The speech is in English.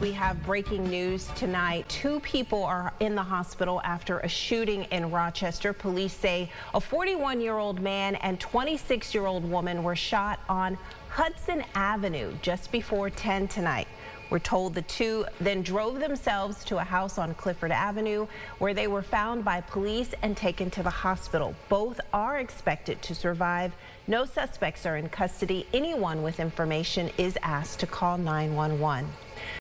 We have breaking news tonight. 2 people are in the hospital after a shooting in Rochester. Police say a 41-year-old man and 26-year-old woman were shot on Hudson Avenue just before 10 tonight. We're told the 2 then drove themselves to a house on Clifford Avenue where they were found by police and taken to the hospital. Both are expected to survive. No suspects are in custody. Anyone with information is asked to call 911.